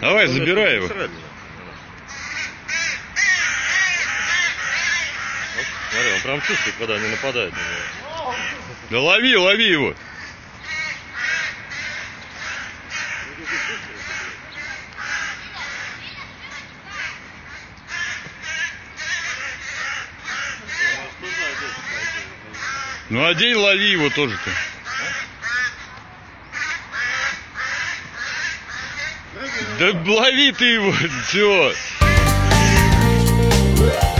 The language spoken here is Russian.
Давай, забирай его. Смотри, он прям чувствует, когда они нападают на него. Да лови, лови его. Ну, одень, лови его тоже-то. Да лови ты его, все.